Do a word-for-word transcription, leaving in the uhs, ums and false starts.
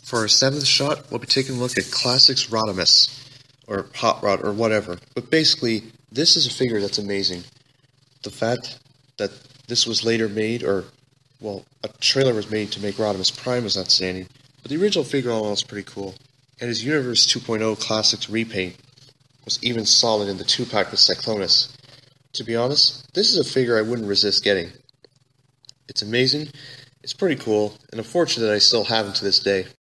For our seventh shot, we'll be taking a look at Classics Rodimus, or Hot Rod, or whatever. But basically, this is a figure that's amazing. The fact that this was later made, or, well, a trailer was made to make Rodimus Prime was outstanding, but the original figure all in all is pretty cool. And his Universe two point oh Classics repaint was even solid in the two pack with Cyclonus. To be honest, this is a figure I wouldn't resist getting. It's amazing, it's pretty cool, and unfortunate that I still have him to this day.